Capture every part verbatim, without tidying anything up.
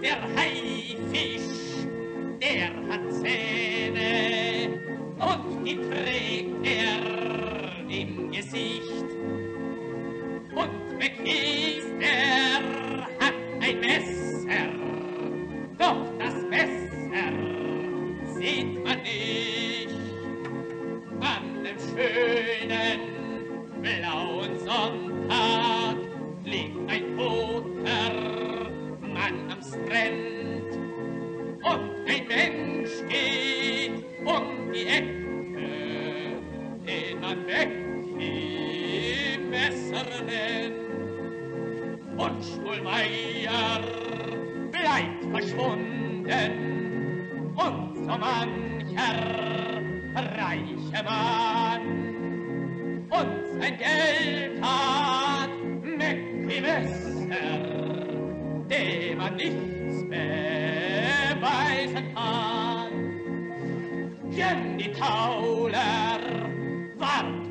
der Haifisch, der hat Zähne und die trägt er im Gesicht. Und Mackie, der hat ein Messer, doch das Messer sieht man nicht. An dem schönen blauen Sonntag liegt ein toter Mann am Strand und ein Mensch geht um die Ecke, den man Nmackie Messer nennt. Und Stuhlmeier bleibt verschwunden und so mancher reiche Mann und sein Geld hat Nmackie Messer, dem man nichts beweisen kann. Denn die Tauler ward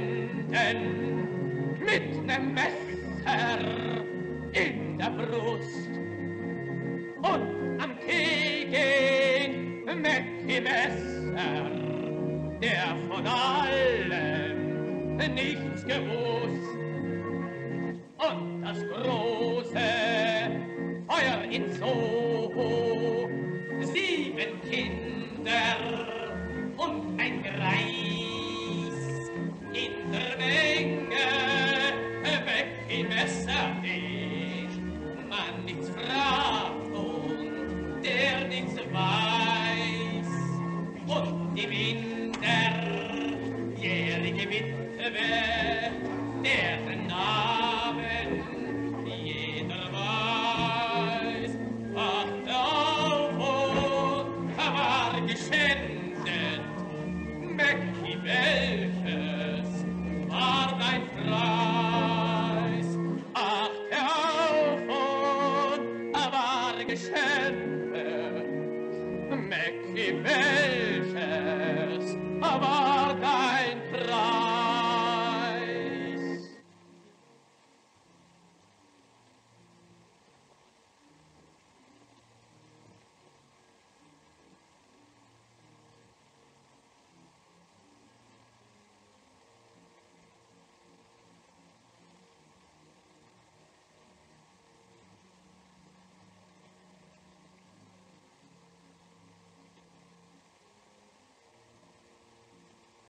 gefunden mit nem Messer in der Brust. Und am Knie ging Nmackie Messer, der von allem nichts gewusst. Und das große Feuer in Soho, sieben Kinder und ein Greis in der Menge, Nmackie Messer nicht, man nichts fragt und der nichts weiß. Und die minderjährige Witwe, deren Namen jeder weiß, wachte auf und war geschändet. Mackie, welches war dein Preis? Achte auf und war geschändet.